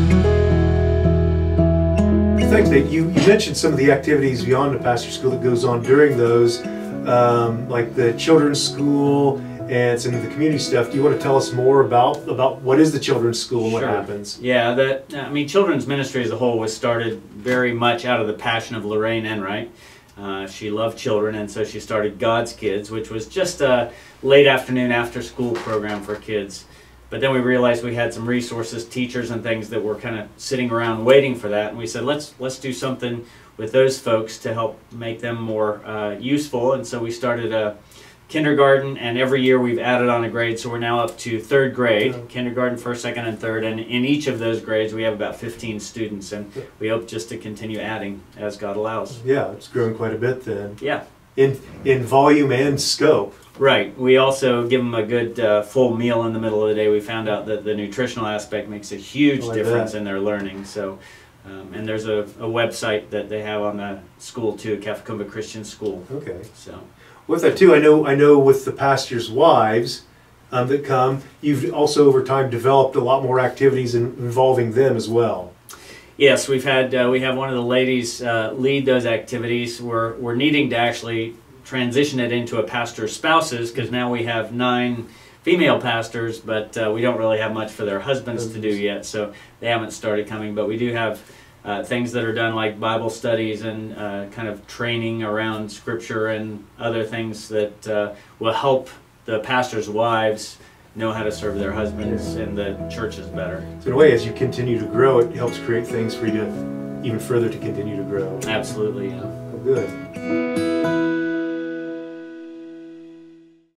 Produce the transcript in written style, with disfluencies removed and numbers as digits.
Thanks, Nate. You mentioned some of the activities beyond the pastor school that goes on during those, like the children's school and some of the community stuff. Do you want to tell us more about what is the children's school and Sure. what happens? Yeah, children's ministry as a whole was started very much out of the passion of Lorraine Enright. She loved children, and so she started God's Kids, which was just a late afternoon after school program for kids. But then we realized we had some resources, teachers and things that were kind of sitting around waiting for that, and we said let's do something with those folks to help make them more useful. And so we started a kindergarten, and every year we've added on a grade, so we're now up to third grade, kindergarten, first, second, and third, and in each of those grades we have about 15 students, and we hope just to continue adding as God allows. Yeah, it's grown quite a bit then. Yeah. In volume and scope. Right. We also give them a good full meal in the middle of the day. We found out that the nutritional aspect makes a huge difference in their learning. So, and there's a website that they have on the school too, Kafakuma Christian School. Okay. So, with that too, I know with the pastors' wives that come, you've also over time developed a lot more activities involving them as well. Yes, we have one of the ladies lead those activities. We're needing to actually transition it into a pastor's spouses, because now we have 9 female pastors, but we don't really have much for their husbands to do yet, so they haven't started coming. But we do have things that are done like Bible studies and kind of training around Scripture and other things that will help the pastors' wives know how to serve their husbands and the churches better. So in a way, as you continue to grow, it helps create things for you to even further to continue to grow. Absolutely, yeah. Oh, good.